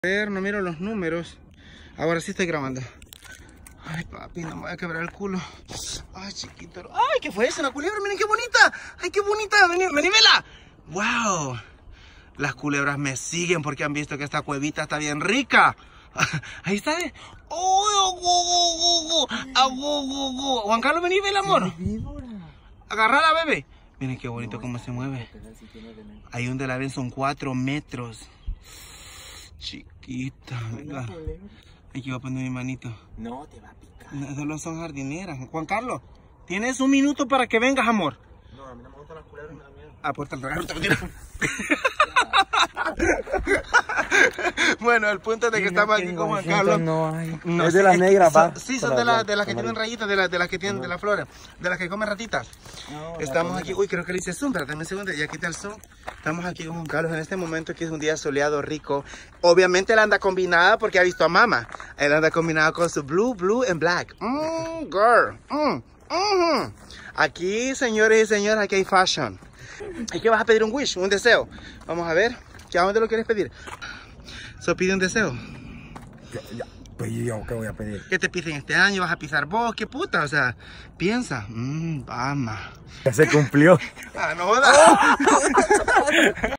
A ver, no miro los números. Ahora sí estoy grabando. Ay, papi, no me voy a quebrar el culo. Ay, chiquito. Ay, ¿qué fue eso? Una culebra, miren qué bonita. Ay, qué bonita. Vení, vela. Wow. Las culebras me siguen porque han visto que esta cuevita está bien rica. Ahí está. Juan Carlos, vení, vela, amor. Agarrala, bebé. Miren qué bonito cómo se mueve. Ahí donde la ven son 4 metros. Chiquita, venga. Aquí voy a poner mi manito. No, te va a picar. No, solo son jardineras. Juan Carlos, tienes un minuto para que vengas, amor. No, a mí no me gustan las culebras, me da miedo. Ah, pues te lo regalo, te lo tiro. Bueno, el punto es de que estamos aquí con Juan Carlos. No hay. No, es de las negras, va. Sí, son de las que tienen rayitas, de las que tienen de las flores, de las que comen ratitas. No, estamos aquí, uy, creo que le hice zoom, pero también segundo, ya quita el zoom. Estamos aquí con Juan Carlos en este momento que es un día soleado, rico. Obviamente él anda combinada porque ha visto a mamá. Él anda combinado con su blue and black. Girl. Aquí, señores y señoras, aquí hay fashion. ¿Y qué vas a pedir? Un wish, un deseo. Vamos a ver, ¿a dónde lo quieres pedir? Pide un deseo. Pues yo, ¿qué voy a pedir? ¿Qué te piden este año? ¿Vas a pisar vos? ¿Qué puta? O sea, piensa. Vamos. Ya se cumplió. Ah, no jodas.